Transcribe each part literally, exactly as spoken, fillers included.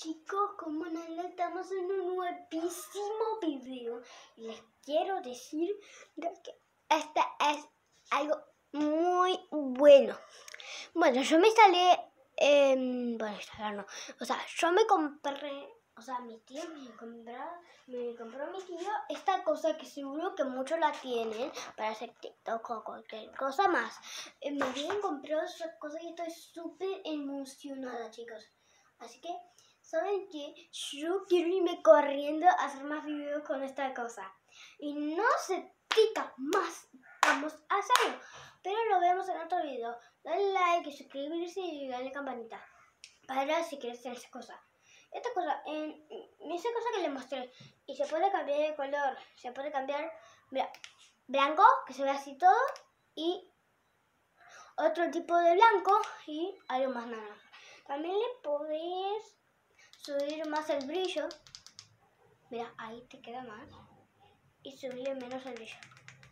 chicos, como no estamos en un nuevísimo video y les quiero decir que este es algo muy bueno. Bueno, yo me instalé, eh, bueno, instalar no, o sea, yo me compré, o sea, mi tío me compró, me compró mi tío esta cosa que seguro que muchos la tienen para hacer TikTok o cualquier cosa más. Eh, me habían comprado esa cosa y estoy súper emocionada, chicos. Así que, ¿saben qué? Yo quiero irme corriendo a hacer más videos con esta cosa. Y no se tica más. Vamos a hacerlo. Pero lo vemos en otro video. Dale like, suscribirse y dale campanita. Para si quieres hacer esa cosa. Esta cosa, en esa cosa que les mostré. Y se puede cambiar de color. Se puede cambiar, mira, blanco, que se ve así todo. Y otro tipo de blanco y algo más naranja. También le podés subir más el brillo. Mira, ahí te queda más. Y subir menos el brillo.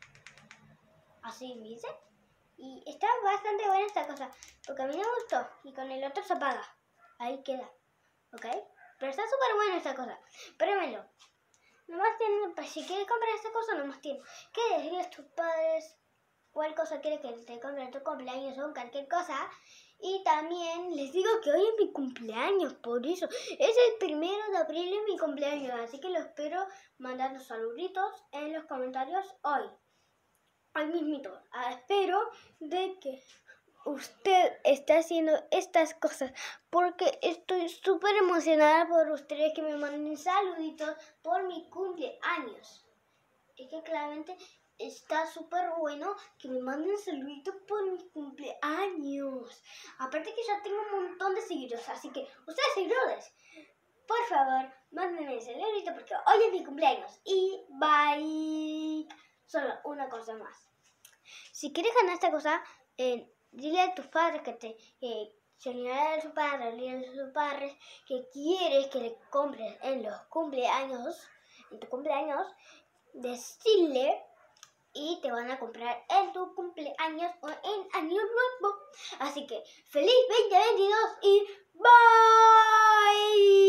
Así, ¿viste? Y está bastante buena esta cosa. Porque a mí me gustó. Y con el otro se apaga. Ahí queda. ¿Ok? Pero está súper buena esta cosa. Pruébenlo. Nomás tienen, pues, si quieres comprar esta cosa, nomás tienen que decirle a tus padres cuál cosa quieres que te compre en tu cumpleaños o cualquier cosa. Y también les digo que hoy es mi cumpleaños, por eso. Es el primero de abril, es mi cumpleaños. Así que lo espero mandando saluditos en los comentarios hoy. Hoy mismito. Ah, espero de que usted esté haciendo estas cosas. Porque estoy súper emocionada por ustedes que me manden saluditos por mi cumpleaños. Es que claramente está súper bueno que me manden saluditos por mis cumpleaños. Aparte que ya tengo un montón de seguidores, así que ustedes seguidores, por favor, mándenme saludito porque hoy es mi cumpleaños. Y bye. Solo una cosa más. Si quieres ganar esta cosa, eh, dile a tus padres que te... Eh, señalar a sus padres, dile a sus padres que quieres que le compres en los cumpleaños, en tu cumpleaños, decirle y te van a comprar en tu cumpleaños o en año nuevo. Así que feliz veinte veintidós y bye.